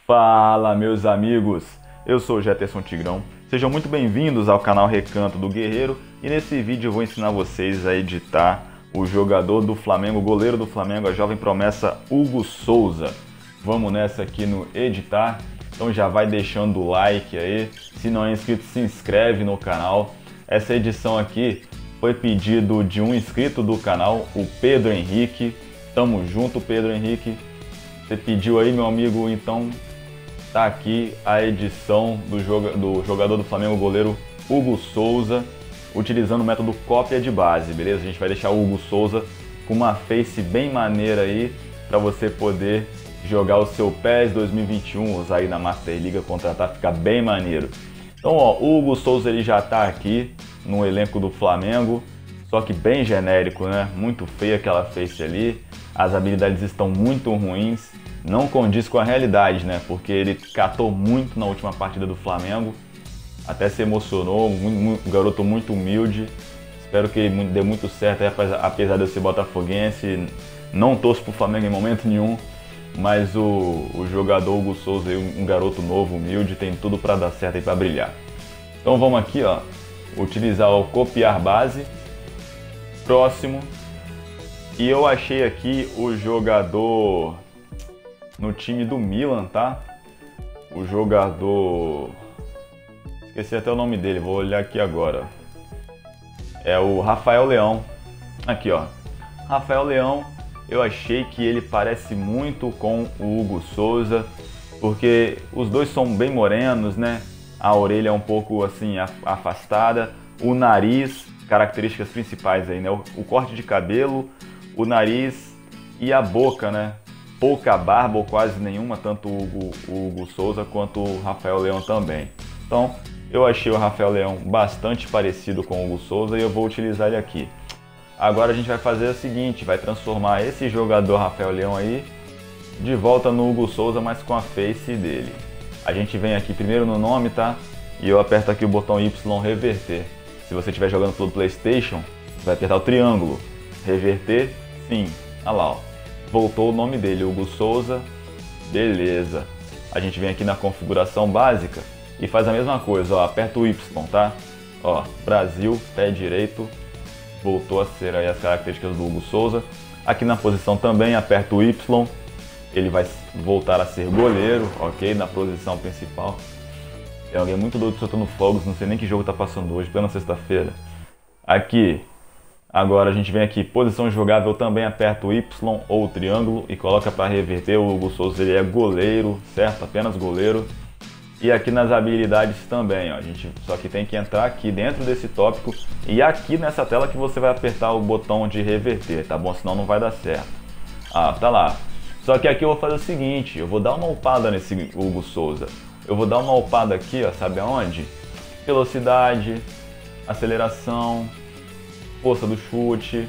Fala, meus amigos, eu sou o Jefferson Tigrão, sejam muito bem-vindos ao canal Recanto do Guerreiro e nesse vídeo eu vou ensinar vocês a editar o jogador do Flamengo, o goleiro do Flamengo, a jovem promessa Hugo Souza. Vamos nessa aqui no editar, então já vai deixando o like aí, se não é inscrito se inscreve no canal. Essa edição aqui foi pedido de um inscrito do canal, o Pedro Henrique. Tamo junto, Pedro Henrique, você pediu aí, meu amigo, então tá aqui a edição do jogador do Flamengo, goleiro Hugo Souza, utilizando o método cópia de base, beleza? A gente vai deixar o Hugo Souza com uma face bem maneira aí, para você poder jogar o seu PES 2021, usar aí na Master Liga, contratar, ficar bem maneiro. Então, ó, o Hugo Souza ele já tá aqui no elenco do Flamengo, só que bem genérico, né? Muito feia aquela face ali, as habilidades estão muito ruins. Não condiz com a realidade, né? Porque ele catou muito na última partida do Flamengo. Até se emocionou, um garoto muito humilde. Espero que ele dê muito certo, apesar de eu ser botafoguense. Não torço pro Flamengo em momento nenhum. Mas o jogador Hugo Souza, um garoto novo, humilde, tem tudo para dar certo e para brilhar. Então vamos aqui, ó, utilizar o copiar base. Próximo. E eu achei aqui o jogador no time do Milan, tá? O jogador... esqueci até o nome dele, vou olhar aqui agora. É o Rafael Leão. Aqui, ó. Rafael Leão, eu achei que ele parece muito com o Hugo Souza, porque os dois são bem morenos, né? A orelha é um pouco assim afastada, o nariz, características principais aí, né? O corte de cabelo, o nariz e a boca, né? Pouca barba ou quase nenhuma, tanto o Hugo Souza quanto o Rafael Leão também. Então, eu achei o Rafael Leão bastante parecido com o Hugo Souza e eu vou utilizar ele aqui. Agora a gente vai fazer o seguinte, vai transformar esse jogador Rafael Leão aí de volta no Hugo Souza, mas com a face dele. A gente vem aqui primeiro no nome, tá? E eu aperto aqui o botão Y reverter. Se você estiver jogando pelo PlayStation, você vai apertar o triângulo. Reverter, sim. Olha lá, ó. Voltou o nome dele, Hugo Souza, beleza. A gente vem aqui na configuração básica e faz a mesma coisa, ó, aperta o Y, tá? Ó, Brasil, pé direito, voltou a ser aí as características do Hugo Souza. Aqui na posição também, aperta o Y, ele vai voltar a ser goleiro, ok? Na posição principal. Tem alguém muito doido soltando fogos, não sei nem que jogo tá passando hoje, plena sexta-feira. Aqui. Agora a gente vem aqui, posição jogável, também aperta o Y ou o triângulo e coloca para reverter. O Hugo Souza ele é goleiro, certo? Apenas goleiro. E aqui nas habilidades também, ó, a gente só que tem que entrar aqui dentro desse tópico e aqui nessa tela que você vai apertar o botão de reverter, tá bom? Senão não vai dar certo. Ah, tá lá. Só que aqui eu vou fazer o seguinte, eu vou dar uma upada nesse Hugo Souza. Eu vou dar uma upada aqui, ó, sabe aonde? Velocidade, aceleração, força do chute,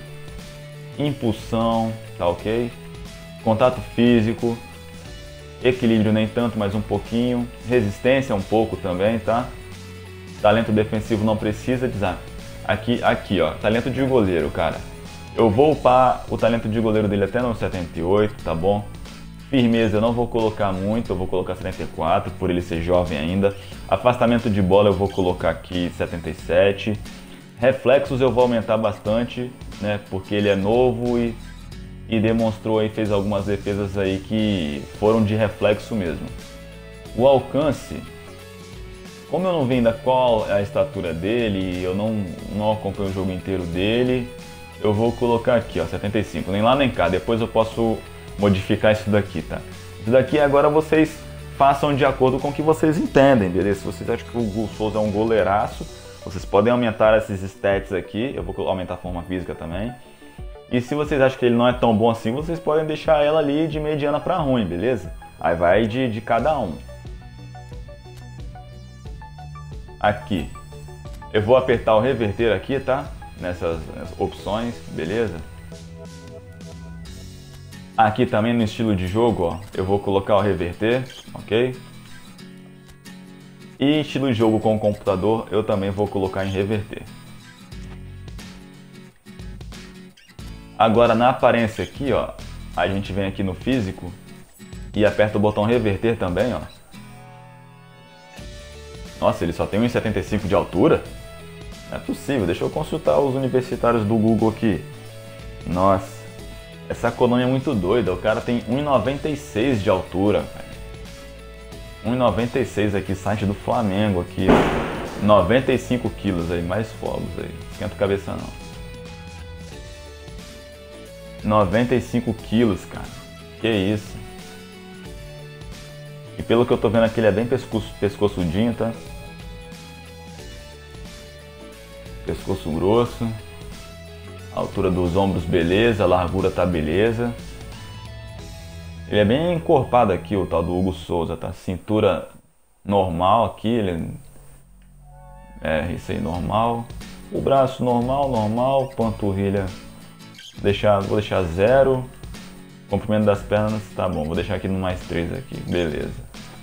impulsão, tá ok? Contato físico, equilíbrio nem tanto, mas um pouquinho, resistência um pouco também, tá? Talento defensivo não precisa dizer. Aqui, ó, talento de goleiro, cara. Eu vou upar o talento de goleiro dele até no 78, tá bom? Firmeza eu não vou colocar muito, eu vou colocar 74, por ele ser jovem ainda. Afastamento de bola eu vou colocar aqui 77. Reflexos eu vou aumentar bastante, né, porque ele é novo e demonstrou aí, fez algumas defesas aí que foram de reflexo mesmo. O alcance, como eu não vi ainda qual é a estatura dele, eu não acompanho o jogo inteiro dele, eu vou colocar aqui, ó, 75, nem lá nem cá, depois eu posso modificar isso daqui, tá? Isso daqui agora vocês façam de acordo com o que vocês entendem, beleza? Se vocês acham que o Hugo Souza é um goleiraço, vocês podem aumentar esses stats aqui, eu vou aumentar a forma física também. E se vocês acham que ele não é tão bom assim, vocês podem deixar ela ali de mediana para ruim, beleza? Aí vai de cada um. Aqui. Eu vou apertar o reverter aqui, tá? Nessas opções, beleza? Aqui também no estilo de jogo, ó, eu vou colocar o reverter, ok? E estilo de jogo com o computador, eu também vou colocar em reverter. Agora na aparência aqui, ó, a gente vem aqui no físico e aperta o botão reverter também, ó. Nossa, ele só tem 1,75 de altura? Não é possível, deixa eu consultar os universitários do Google aqui. Nossa, essa Konami é muito doida, o cara tem 1,96 de altura. 1,96 aqui, site do Flamengo aqui, ó. 95 quilos aí, mais fogos aí, esquenta a cabeça não. 95 quilos, cara, que isso. E pelo que eu tô vendo aqui, ele é bem pescoçudinho, tá? Pescoço grosso. Altura dos ombros, beleza. A largura tá beleza. Ele é bem encorpado aqui, o tal do Hugo Souza, tá? Cintura normal aqui, ele... isso aí, normal. O braço normal. Panturrilha, vou deixar 0. Comprimento das pernas, tá bom. Vou deixar aqui no mais 3 aqui, beleza.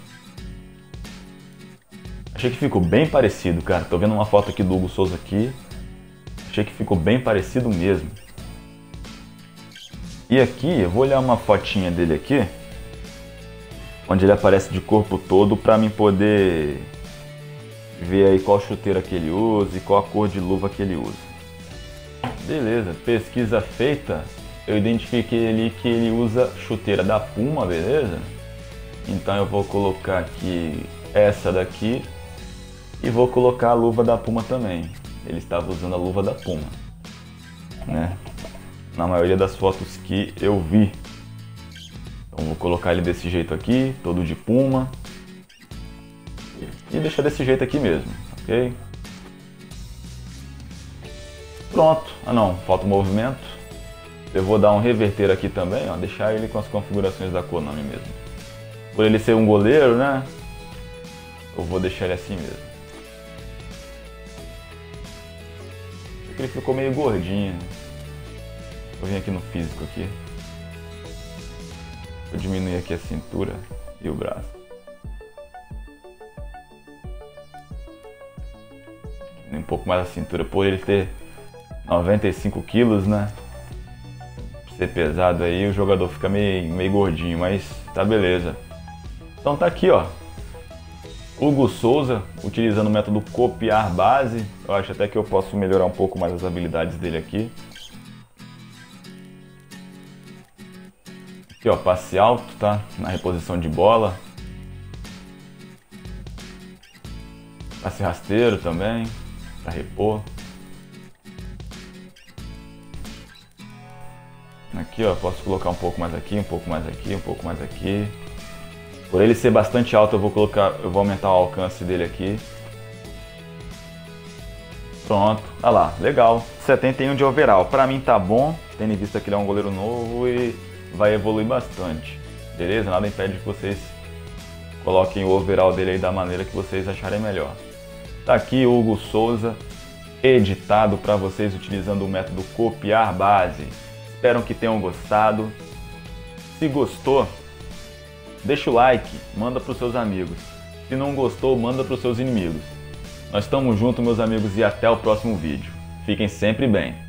Achei que ficou bem parecido, cara. Tô vendo uma foto aqui do Hugo Souza aqui. Achei que ficou bem parecido mesmo. E aqui, eu vou olhar uma fotinha dele aqui, onde ele aparece de corpo todo, pra mim poder ver aí qual chuteira que ele usa e qual a cor de luva que ele usa. Beleza, pesquisa feita. Eu identifiquei ali que ele usa chuteira da Puma, beleza? Então eu vou colocar aqui essa daqui e vou colocar a luva da Puma também. Ele estava usando a luva da Puma, né? Na maioria das fotos que eu vi. Então vou colocar ele desse jeito aqui, todo de Puma. E deixar desse jeito aqui mesmo, ok? Pronto. Ah não, falta o movimento. Eu vou dar um reverter aqui também, ó, deixar ele com as configurações da Konami mesmo. Por ele ser um goleiro, né? Eu vou deixar ele assim mesmo. Acho que ele ficou meio gordinho. Vou vir aqui no físico aqui. Vou diminuir aqui a cintura e o braço. Um pouco mais a cintura, por ele ter 95 quilos, né? Ser pesado aí, o jogador fica meio gordinho, mas tá beleza. Então tá aqui, ó, Hugo Souza, utilizando o método copiar base. Eu acho até que eu posso melhorar um pouco mais as habilidades dele aqui. Aqui, ó, passe alto, tá? Na reposição de bola. Passe rasteiro também, pra repor. Aqui, ó, posso colocar um pouco mais aqui, um pouco mais aqui, um pouco mais aqui. Por ele ser bastante alto, eu vou aumentar o alcance dele aqui. Pronto, olha lá, legal. 71 de overall, pra mim tá bom, tendo em vista que ele é um goleiro novo e vai evoluir bastante. Beleza? Nada impede que vocês coloquem o overall dele aí da maneira que vocês acharem melhor. Tá aqui o Hugo Souza, editado para vocês utilizando o método copiar base. Espero que tenham gostado. Se gostou, deixa o like, manda para os seus amigos. Se não gostou, manda para os seus inimigos. Nós estamos juntos, meus amigos, e até o próximo vídeo. Fiquem sempre bem.